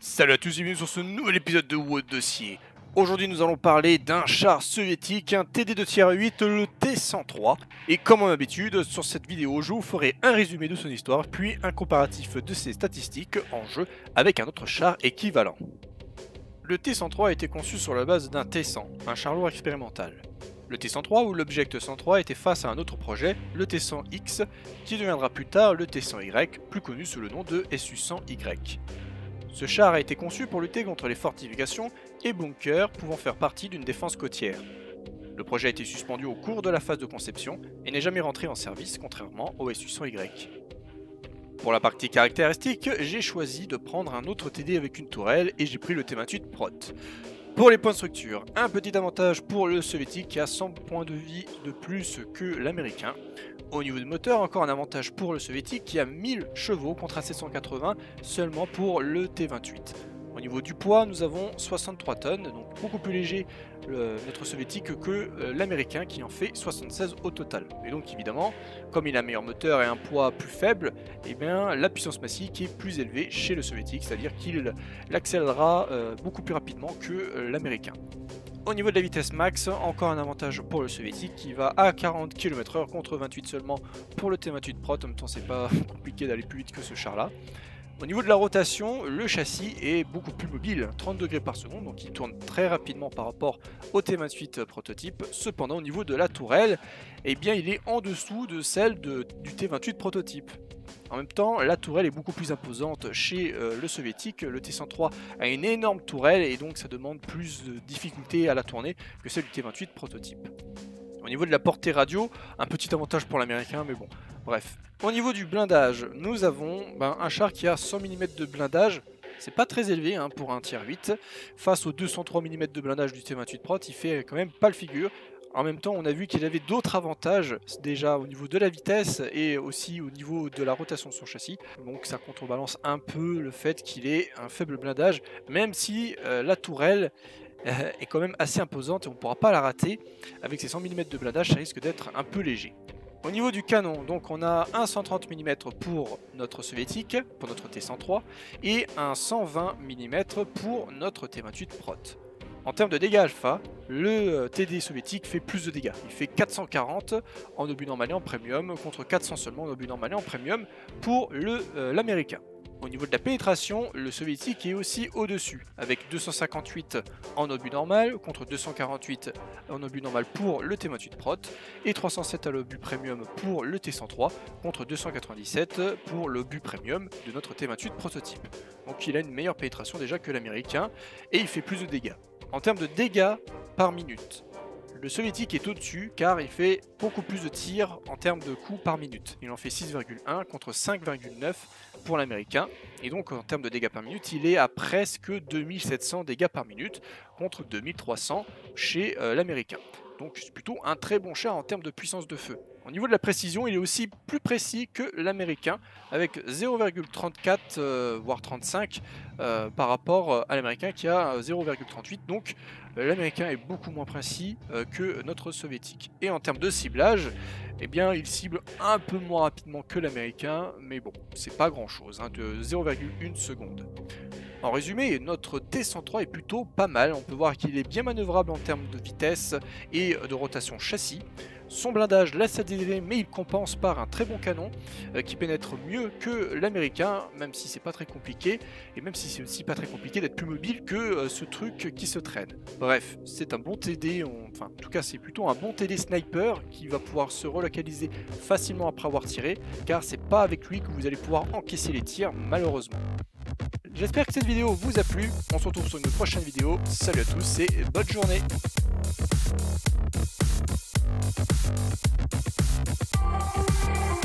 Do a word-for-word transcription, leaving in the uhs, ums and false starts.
Salut à tous et bienvenue sur ce nouvel épisode de WOD Dossier. Aujourd'hui nous allons parler d'un char soviétique, un T D de tier huit, le T cent trois. Et comme en habitude, sur cette vidéo je vous ferai un résumé de son histoire, puis un comparatif de ses statistiques en jeu avec un autre char équivalent. Le T cent trois a été conçu sur la base d'un T cent, un char lourd expérimental. Le T cent trois ou l'Object cent trois était face à un autre projet, le T cent X, qui deviendra plus tard le T cent Y, plus connu sous le nom de S U cent Y. Ce char a été conçu pour lutter contre les fortifications et bunkers pouvant faire partie d'une défense côtière. Le projet a été suspendu au cours de la phase de conception et n'est jamais rentré en service contrairement au S U cent Y. Pour la partie caractéristique, j'ai choisi de prendre un autre T D avec une tourelle et j'ai pris le T vingt-huit Prot. Pour les points de structure, un petit avantage pour le soviétique qui a cent points de vie de plus que l'américain. Au niveau du moteur, encore un avantage pour le soviétique qui a mille chevaux contre un sept cent quatre-vingts seulement pour le T vingt-huit. Au niveau du poids, nous avons soixante-trois tonnes, donc beaucoup plus léger le, notre soviétique que euh, l'américain qui en fait soixante-seize au total. Et donc évidemment, comme il a un meilleur moteur et un poids plus faible, eh bien, la puissance massique est plus élevée chez le soviétique, c'est-à-dire qu'il accélérera euh, beaucoup plus rapidement que euh, l'américain. Au niveau de la vitesse max, encore un avantage pour le soviétique qui va à quarante kilomètres heure contre vingt-huit seulement pour le T vingt-huit Prot. En même temps, c'est pas compliqué d'aller plus vite que ce char là. Au niveau de la rotation, le châssis est beaucoup plus mobile, trente degrés par seconde, donc il tourne très rapidement par rapport au T vingt-huit prototype. Cependant, au niveau de la tourelle, eh bien, il est en dessous de celle de, du T vingt-huit prototype. En même temps, la tourelle est beaucoup plus imposante chez euh, le soviétique. Le T cent trois a une énorme tourelle et donc ça demande plus de difficulté à la tourner que celle du T vingt-huit prototype. Au niveau de la portée radio, un petit avantage pour l'américain, mais bon, bref. Au niveau du blindage, nous avons ben, un char qui a cent millimètres de blindage. C'est pas très élevé hein, pour un tier huit. Face aux deux cent trois millimètres de blindage du T vingt-huit Prot, il fait quand même pas le figure. En même temps, on a vu qu'il avait d'autres avantages, déjà au niveau de la vitesse et aussi au niveau de la rotation de son châssis. Donc ça contrebalance un peu le fait qu'il ait un faible blindage, même si euh, la tourelle euh, est quand même assez imposante et on ne pourra pas la rater. Avec ses cent millimètres de blindage, ça risque d'être un peu léger. Au niveau du canon, donc on a un cent trente millimètres pour notre soviétique, pour notre T cent trois, et un cent vingt millimètres pour notre T vingt-huit Prot. En termes de dégâts alpha, le T D soviétique fait plus de dégâts. Il fait quatre cent quarante en obus normal et en premium, contre quatre cents seulement en obus normal et en premium pour l'américain. Euh, Au niveau de la pénétration, le soviétique est aussi au-dessus, avec deux cent cinquante-huit en obus normal, contre deux cent quarante-huit en obus normal pour le T vingt-huit Prot, et trois cent sept à l'obus premium pour le T cent trois, contre deux cent quatre-vingt-dix-sept pour l'obus premium de notre T vingt-huit prototype. Donc il a une meilleure pénétration déjà que l'américain, et il fait plus de dégâts. En termes de dégâts par minute, le soviétique est au-dessus car il fait beaucoup plus de tirs en termes de coups par minute. Il en fait six virgule un contre cinq virgule neuf pour l'américain. Et donc en termes de dégâts par minute, il est à presque deux mille sept cents dégâts par minute contre deux mille trois cents chez euh, l'américain. Donc c'est plutôt un très bon char en termes de puissance de feu. Au niveau de la précision, il est aussi plus précis que l'américain, avec zéro virgule trente-quatre, euh, voire trente-cinq, euh, par rapport à l'américain qui a zéro virgule trente-huit. Donc euh, l'américain est beaucoup moins précis euh, que notre soviétique. Et en termes de ciblage, eh bien, il cible un peu moins rapidement que l'américain, mais bon, c'est pas grand chose, hein, de zéro virgule une seconde. En résumé, notre T cent trois est plutôt pas mal. On peut voir qu'il est bien manœuvrable en termes de vitesse et de rotation châssis. Son blindage laisse à désirer, mais il compense par un très bon canon euh, qui pénètre mieux que l'américain, même si c'est pas très compliqué, et même si c'est aussi pas très compliqué d'être plus mobile que euh, ce truc qui se traîne. Bref, c'est un bon T D, on... enfin en tout cas c'est plutôt un bon T D sniper qui va pouvoir se relocaliser facilement après avoir tiré, car c'est pas avec lui que vous allez pouvoir encaisser les tirs malheureusement. J'espère que cette vidéo vous a plu, on se retrouve sur une prochaine vidéo, salut à tous et bonne journée. We'll be right back.